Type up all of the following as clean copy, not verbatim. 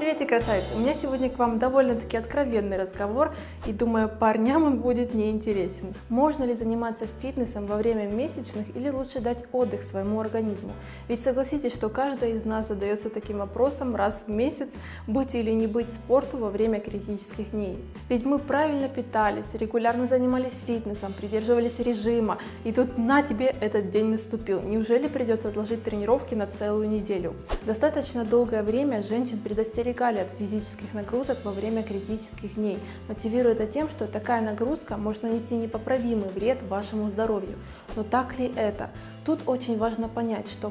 Привет, красавицы! У меня сегодня к вам довольно-таки откровенный разговор, и думаю, парням он будет неинтересен. Можно ли заниматься фитнесом во время месячных или лучше дать отдых своему организму? Ведь согласитесь, что каждая из нас задается таким вопросом раз в месяц, быть или не быть спорту во время критических дней. Ведь мы правильно питались, регулярно занимались фитнесом, придерживались режима, и тут на тебе этот день наступил. Неужели придется отложить тренировки на целую неделю? Достаточно долгое время женщин предостерегали от физических нагрузок во время критических дней, мотивируя это тем, что такая нагрузка может нанести непоправимый вред вашему здоровью. Но так ли это? Тут очень важно понять, что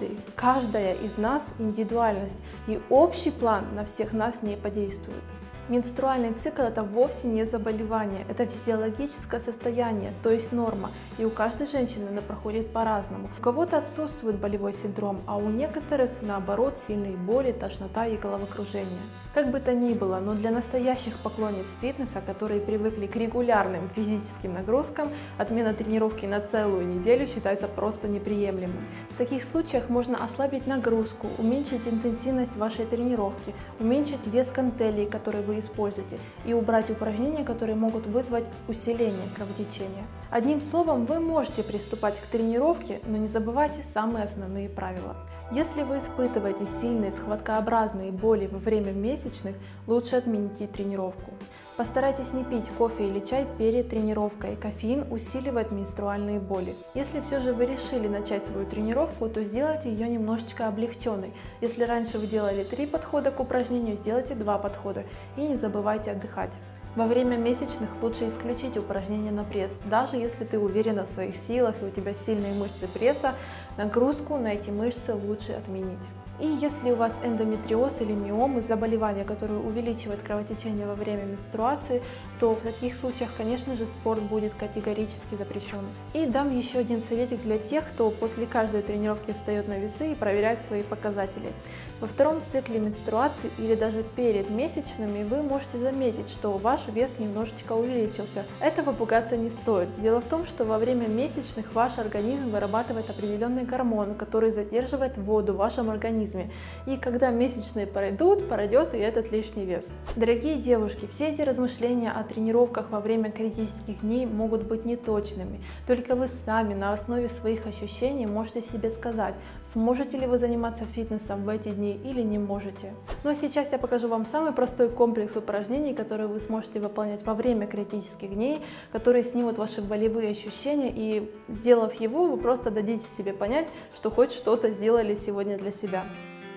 каждая из нас индивидуальность, и общий план на всех нас не подействует. Менструальный цикл – это вовсе не заболевание, это физиологическое состояние, то есть норма, и у каждой женщины она проходит по-разному. У кого-то отсутствует болевой синдром, а у некоторых, наоборот, сильные боли, тошнота и головокружение. Как бы то ни было, но для настоящих поклонниц фитнеса, которые привыкли к регулярным физическим нагрузкам, отмена тренировки на целую неделю считается просто неприемлемым. В таких случаях можно ослабить нагрузку, уменьшить интенсивность вашей тренировки, уменьшить вес гантелей, которые вы используете, и убрать упражнения, которые могут вызвать усиление кровотечения. Одним словом, вы можете приступать к тренировке, но не забывайте самые основные правила. Если вы испытываете сильные схваткообразные боли во время месячных, лучше отмените тренировку. Постарайтесь не пить кофе или чай перед тренировкой, кофеин усиливает менструальные боли. Если все же вы решили начать свою тренировку, то сделайте ее немножечко облегченной. Если раньше вы делали 3 подхода к упражнению, сделайте 2 подхода и не забывайте отдыхать. Во время месячных лучше исключить упражнения на пресс. Даже если ты уверена в своих силах и у тебя сильные мышцы пресса, нагрузку на эти мышцы лучше отменить. И если у вас эндометриоз или миомы, заболевание, которое увеличивает кровотечение во время менструации, то в таких случаях, конечно же, спорт будет категорически запрещен. И дам еще один советик для тех, кто после каждой тренировки встает на весы и проверяет свои показатели. Во втором цикле менструации или даже перед месячными вы можете заметить, что ваш вес немножечко увеличился. Этого пугаться не стоит. Дело в том, что во время месячных ваш организм вырабатывает определенный гормон, который задерживает воду в вашем организме. И когда месячные пройдут, пройдет и этот лишний вес. Дорогие девушки, все эти размышления о тренировках во время критических дней могут быть неточными. Только вы сами на основе своих ощущений можете себе сказать, сможете ли вы заниматься фитнесом в эти дни или не можете. Ну а сейчас я покажу вам самый простой комплекс упражнений, которые вы сможете выполнять во время критических дней, которые снимут ваши болевые ощущения, и сделав его, вы просто дадите себе понять, что хоть что-то сделали сегодня для себя.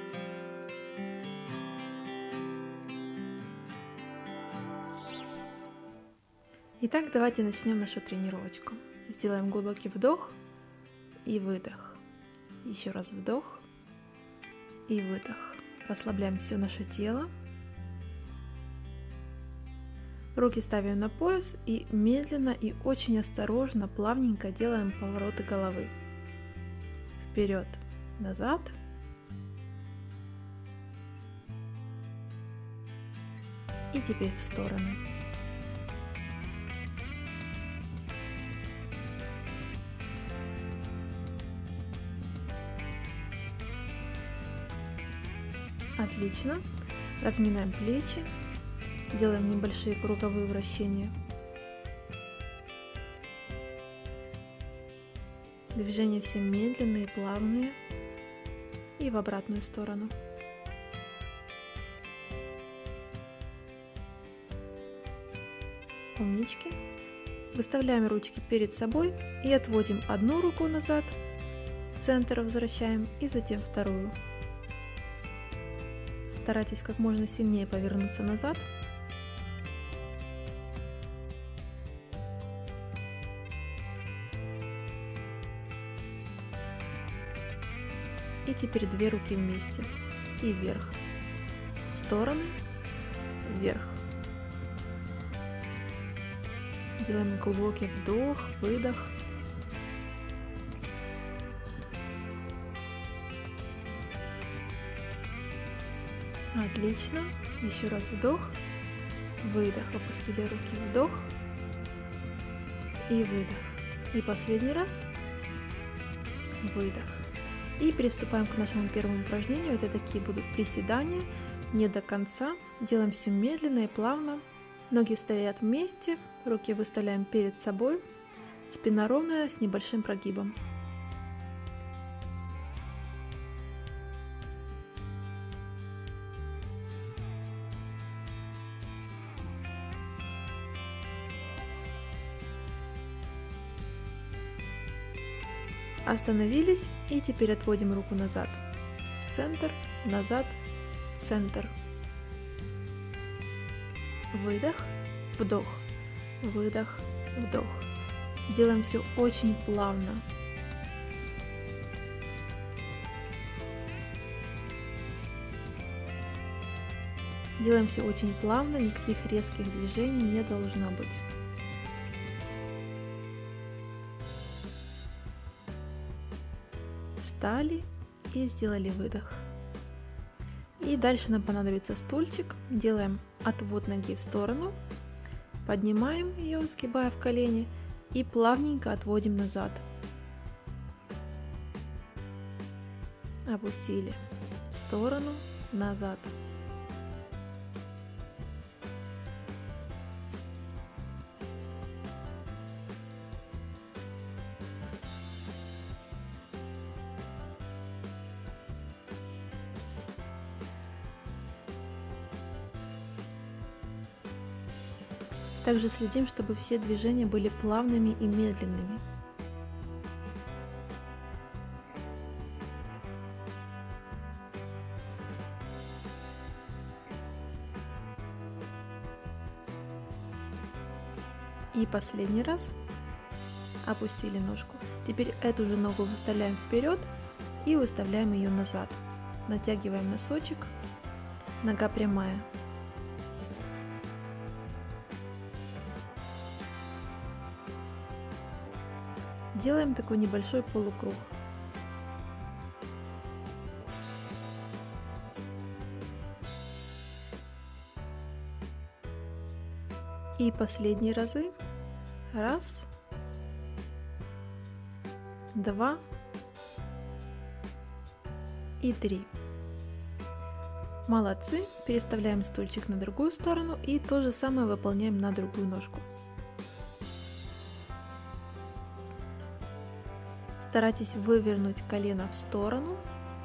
Итак, давайте начнем нашу тренировочку. Сделаем глубокий вдох и выдох. Еще раз вдох и выдох. Расслабляем все наше тело. Руки ставим на пояс и медленно и очень осторожно, плавненько делаем повороты головы. Вперед, назад. И теперь в стороны. Отлично. Разминаем плечи. Делаем небольшие круговые вращения. Движения все медленные, плавные. И в обратную сторону. Умнички. Выставляем ручки перед собой и отводим одну руку назад, в центр возвращаем и затем вторую. Старайтесь как можно сильнее повернуться назад. И теперь 2 руки вместе. И вверх. В стороны. Вверх. Делаем глубокий вдох, выдох. Отлично. Еще раз вдох, выдох. Опустили руки, вдох и выдох. И последний раз. Выдох. И приступаем к нашему первому упражнению. Это такие будут приседания. не до конца. Делаем все медленно и плавно. Ноги стоят вместе, руки выставляем перед собой, спина ровная с небольшим прогибом. Остановились и теперь отводим руку назад, в центр, назад, в центр. Выдох, вдох, выдох, вдох. Делаем все очень плавно. Делаем все очень плавно, никаких резких движений не должно быть. Встали и сделали выдох. И дальше нам понадобится стульчик. Делаем отвод ноги в сторону, поднимаем ее, сгибая в колени, и плавненько отводим назад. Опустили в сторону, назад. Также следим, чтобы все движения были плавными и медленными. И последний раз. Опустили ножку. Теперь эту же ногу выставляем вперед и выставляем ее назад. Натягиваем носочек. Нога прямая. Делаем такой небольшой полукруг. И последние разы. Раз, два и три. Молодцы. Переставляем стульчик на другую сторону и то же самое выполняем на другую ножку. Старайтесь вывернуть колено в сторону.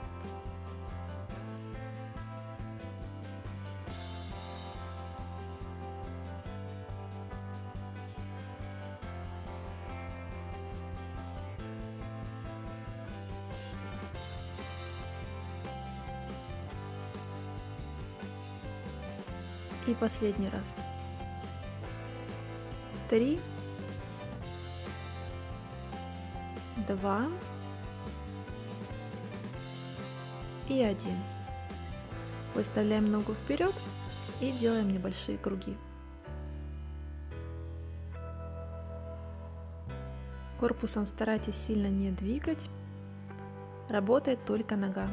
И последний раз. 3, 2 и 1. Выставляем ногу вперед и делаем небольшие круги. Корпусом старайтесь сильно не двигать. Работает только нога.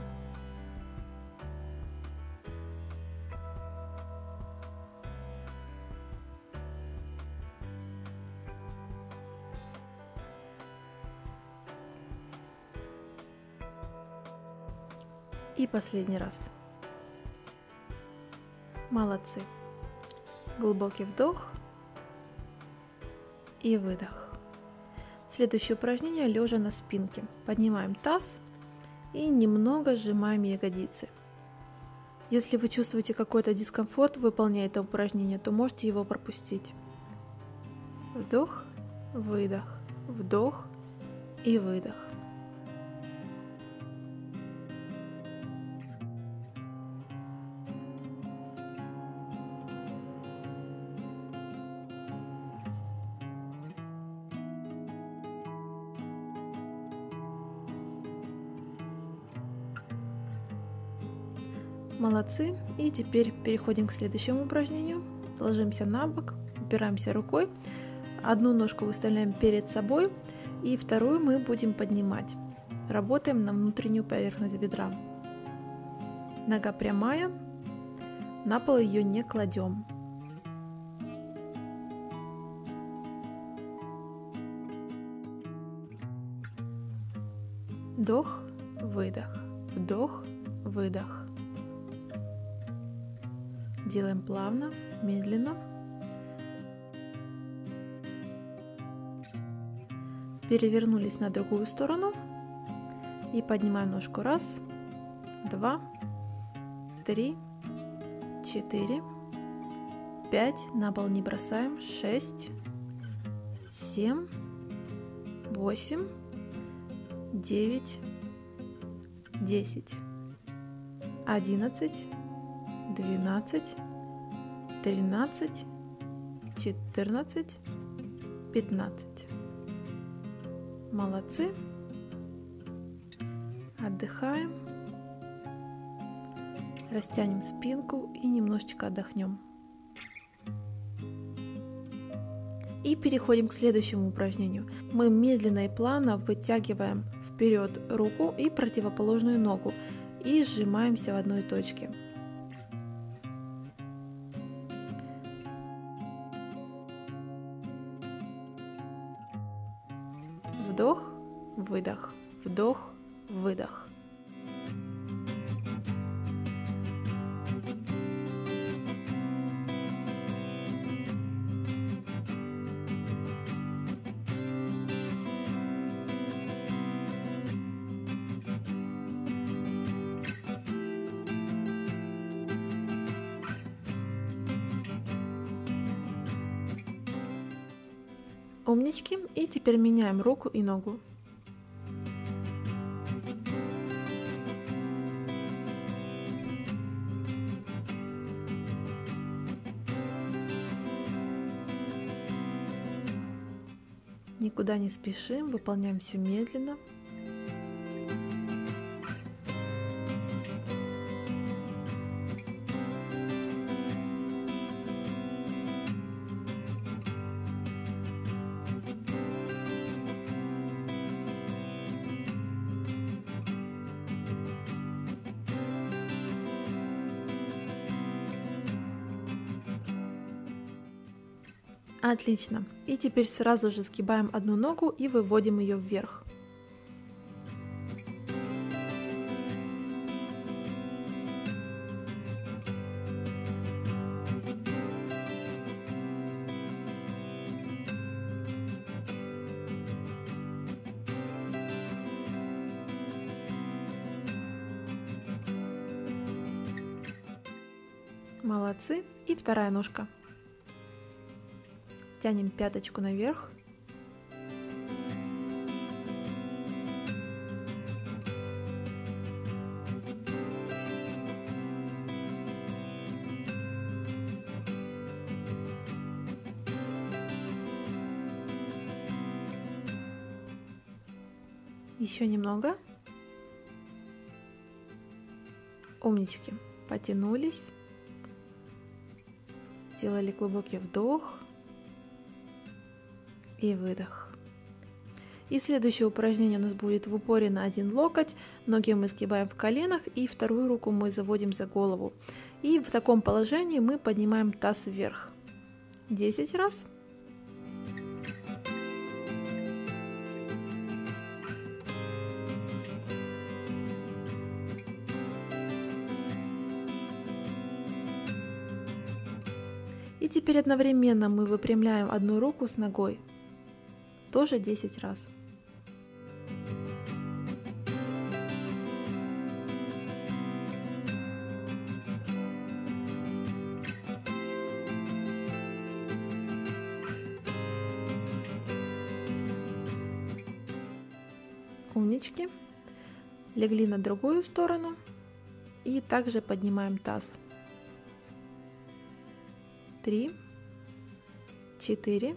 И последний раз. Молодцы. Глубокий вдох и выдох. Следующее упражнение лежа на спинке. Поднимаем таз и немного сжимаем ягодицы. Если вы чувствуете какой-то дискомфорт, выполняя это упражнение, то можете его пропустить. Вдох, выдох, вдох и выдох. Молодцы. И теперь переходим к следующему упражнению. Ложимся на бок, упираемся рукой. Одну ножку выставляем перед собой, и вторую мы будем поднимать. Работаем на внутреннюю поверхность бедра. Нога прямая, на пол ее не кладем. Вдох, выдох, вдох, выдох. Делаем плавно, медленно. Перевернулись на другую сторону и поднимаем ножку. 1, 2, 3, 4, 5. На пол не бросаем. 6, 7, 8, 9, 10, 11, 12, 13, 14, 15. Молодцы. Отдыхаем. Растянем спинку и немножечко отдохнем. И переходим к следующему упражнению. Мы медленно и плавно вытягиваем вперед руку и противоположную ногу и сжимаемся в одной точке. Вдох, выдох, вдох, выдох. Умнички. И теперь меняем руку и ногу. Никуда не спешим, выполняем все медленно. Отлично. И теперь сразу же сгибаем одну ногу и выводим ее вверх. Молодцы. И вторая ножка. Тянем пяточку наверх. Еще немного. Умнички. Потянулись. Сделали глубокий вдох. И выдох. И следующее упражнение у нас будет в упоре на один локоть. Ноги мы сгибаем в коленах и вторую руку мы заводим за голову. И в таком положении мы поднимаем таз вверх. 10 раз. И теперь одновременно мы выпрямляем одну руку с ногой. Тоже 10 раз. Умнички. Легли на другую сторону и также поднимаем таз. 3, 4,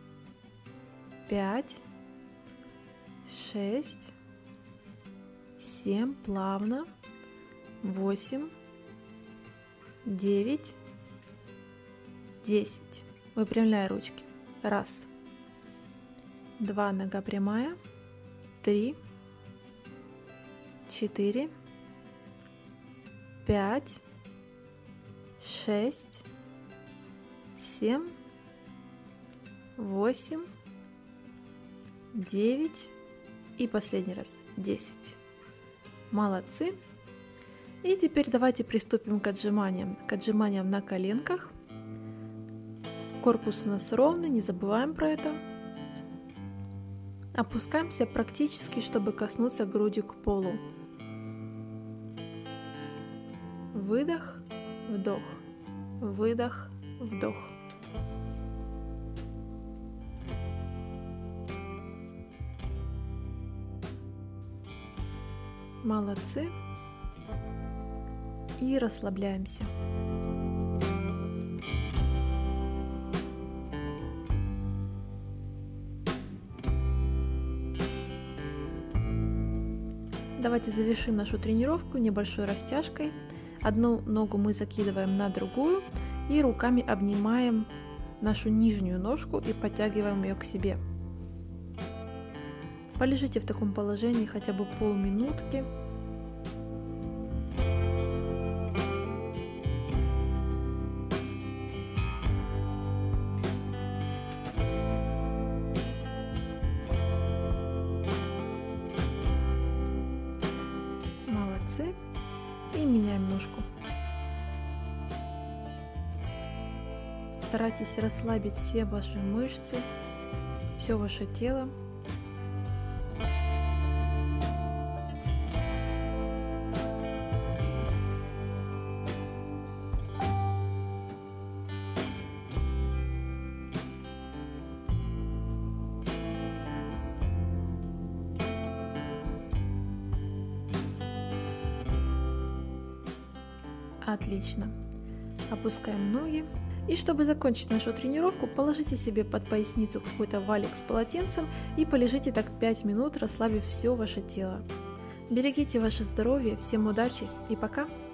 5, 6, 7, плавно, 8, 9, 10. Выпрямляй ручки. 1, 2, нога прямая, 3, 4, 5, 6, 7, 8, 9 и последний раз 10. Молодцы. И теперь давайте приступим к отжиманиям. К отжиманиям на коленках. Корпус у нас ровный, не забываем про это. Опускаемся практически, чтобы коснуться грудью к полу. Выдох, вдох, выдох, вдох. Молодцы. И расслабляемся. Давайте завершим нашу тренировку небольшой растяжкой. Одну ногу мы закидываем на другую и руками обнимаем нашу нижнюю ножку и подтягиваем ее к себе. Полежите в таком положении хотя бы полминутки. Молодцы. И меняем ножку. Старайтесь расслабить все ваши мышцы, все ваше тело. Отлично. Опускаем ноги. И чтобы закончить нашу тренировку, положите себе под поясницу какой-то валик с полотенцем и полежите так 5 минут, расслабив все ваше тело. Берегите ваше здоровье, всем удачи и пока!